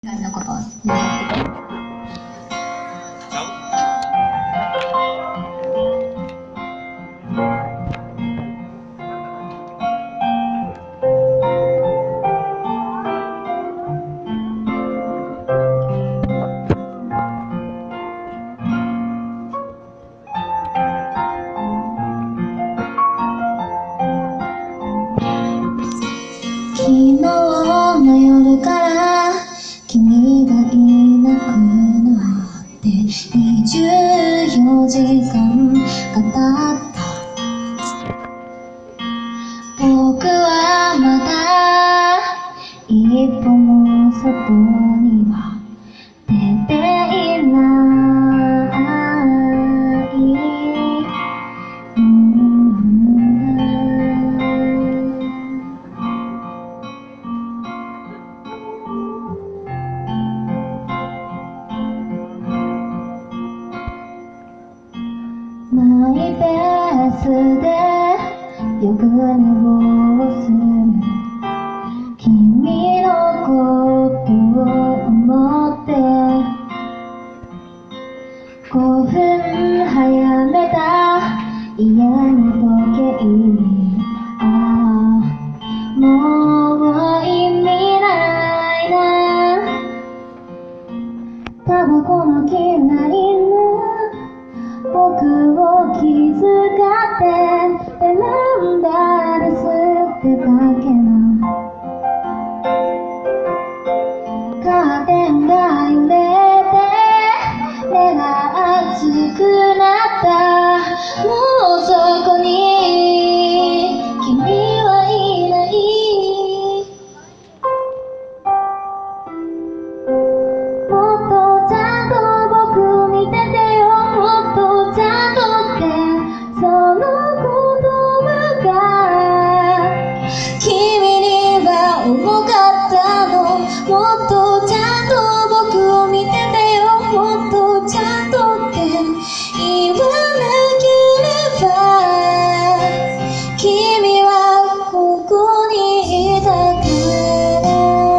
感じのことを言ってて。昨日の夜から君がいなくなって24時間が経った。僕はまだ一歩も外には出ていない。マイペースでよく寝坊する君のことを思って5分早めた家の時計、もう意味ないな。タバコの嫌いな僕を気遣ってベランダで吸ってたけな。カーテンが揺れて目が熱くなった。もうそこに君はいない。もっとちゃんと僕を見ててよ。もっとちゃんとってその言葉が君には重かったの。もっとちゃんと僕を見ててよ。もっとちゃんとって言わなければ君はここにいたから。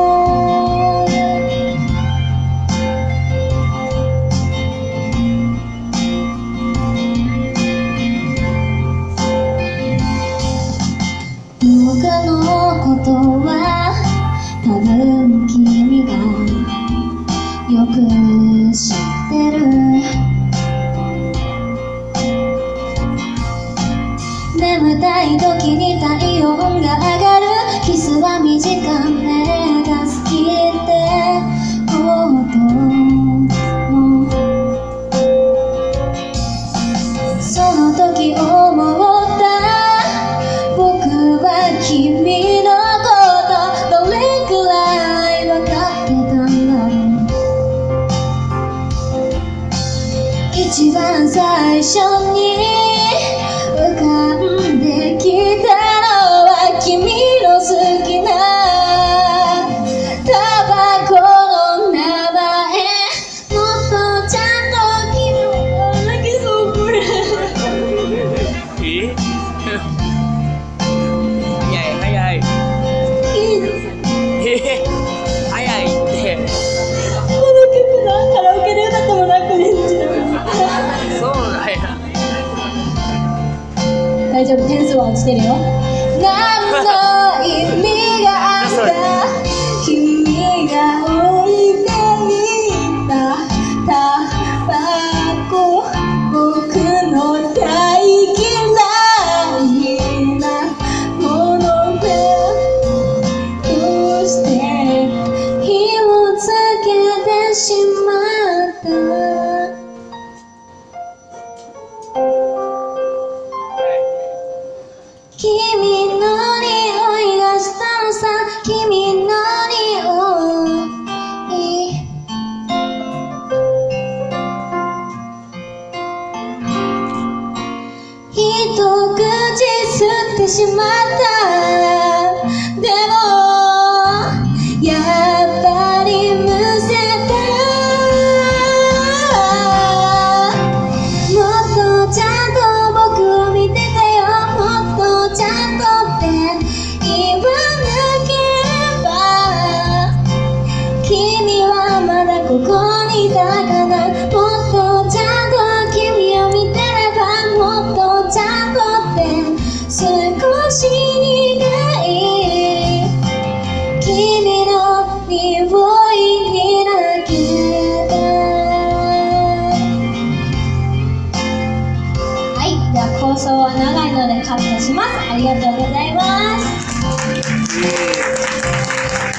僕のことは多分君がよく知ってる。眠たい時に体温が上がる。キスは短めが好きってこともその時思った。僕は君のことどれくらい分かってたんだろう。一番最初に浮かんできたのは君の好きなタバコの名前。もっとちゃんと君を泣きそうこれ早い早いってこの曲なカラオケで歌ってもなくねんじゃそうだよ。 大丈夫、点数は落ちてるよ。何の意味があった君が置いていったタバコ。僕の大嫌いなものでどうして火をつけてしまった。君の匂いがしたのさ。君の匂い一口吸ってしまった。でもやっぱりむせた。もっとちゃんと僕を見ててよ。もっとちゃんとって言わなければ君はこにいたかな。もっとちゃんと君を見てれば、もっとちゃんとって少し苦い君の匂いにだけで。はい、では放送は長いのでカットします。ありがとうございます。